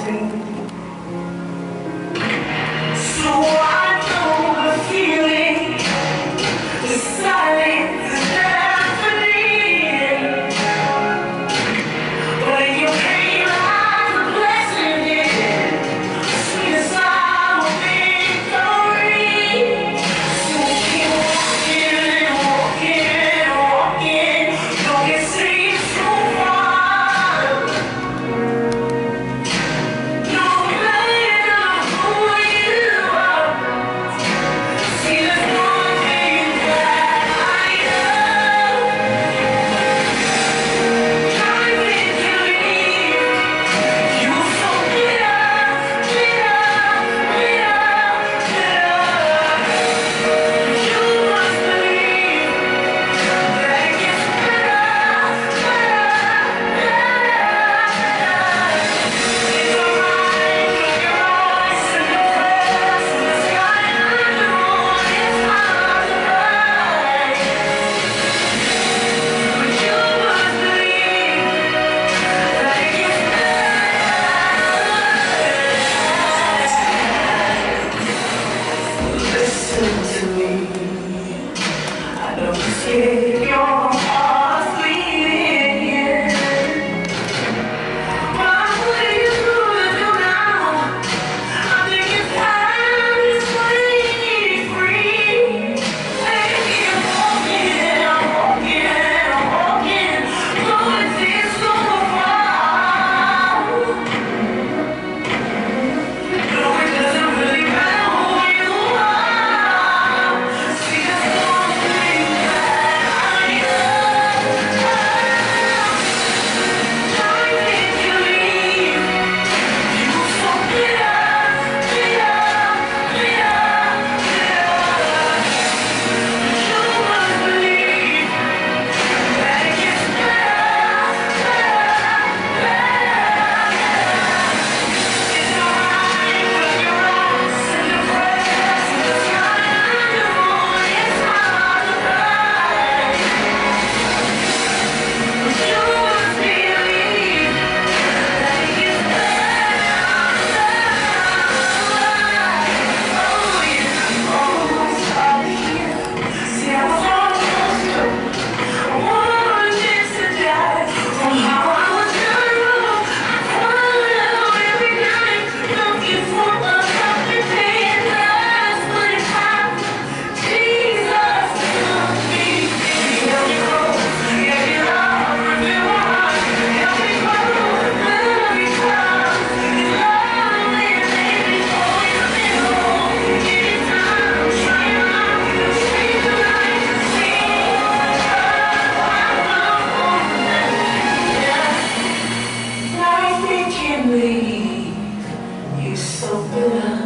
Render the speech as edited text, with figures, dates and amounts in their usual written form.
So I know the feeling, the silence that I need. But you came like a blessing, yeah. Sweet as our victory. So keep walking, walking, walking. Don't get saved so far. No matter who you are. See, there's one thing that I know. I think you leave. You so bitter, bitter, bitter, bitter. You must believe that it gets better, better, better. It's alright, close your eyes, send a prayer to the sky. I know it's hard to find, but you must believe that it gets better. Listen to me. I don't see your heart bleeding, yeah. But I'm putting you through the door now. I think it's time to set free. Baby, I'm walking, I'm walking, I'm walking. Going this so far. No, it doesn't really matter who you are. See, there's one thing that I know. I think you leave. You so bitter, bitter, bitter, bitter. You must believe that it gets better, better, better. It's alright, close your eyes, send a prayer to the sky. I know it's hard to find, but you must believe that it gets better, better. Oh yeah, almost out here. See, I was almost through. I wanted to die from how I was done. I follow every night, looking for a helping hand. That's what it happened. Jesus took me. He held me close, gave me love, revealed my heart, helped me grow, let me come. His love made me whole, you made me whole. Anytime, trying out, change the light, see. Life can leave you so bitter.